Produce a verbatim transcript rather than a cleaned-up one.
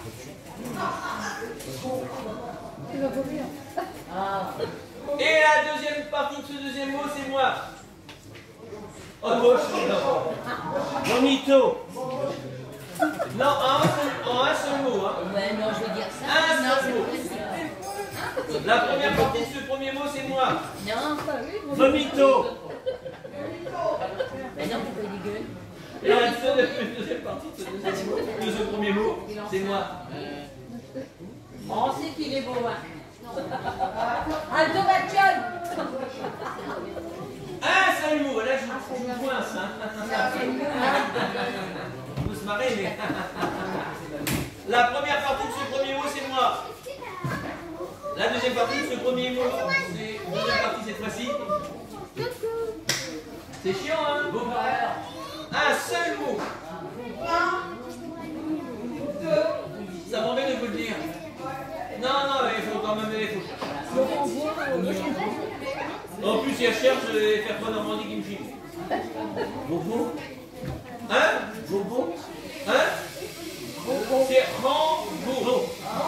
Et la deuxième partie de ce deuxième mot, c'est moi. Oh, moche, non. Monito. Non, en un seul, en un seul mot. Hein. Ouais, non, je veux dire ça. Un non, seul mot. La première partie de ce premier mot, c'est moi. Non. Vomito. Mais non, pourquoi il gueule? Et la deuxième, deuxième partie de ce, deuxième mot, de ce premier mot, c'est moi. On sait qu'il est beau, hein. Aldo Bacciol. Un seul mot, là je vous coince. Vous se marrez, mais. La première partie de ce premier mot, c'est moi. La deuxième partie de ce premier mot, c'est. Deuxième partie cette fois-ci. C'est chiant, hein? Un seul mot. Ça m'embête de vous le dire. Non, non, il faut quand même il faut chercher. En plus, il y a cherche, je vais faire pas Normandie qui me chie. Bobo? Hein? Bobo? Hein? C'est Rambo.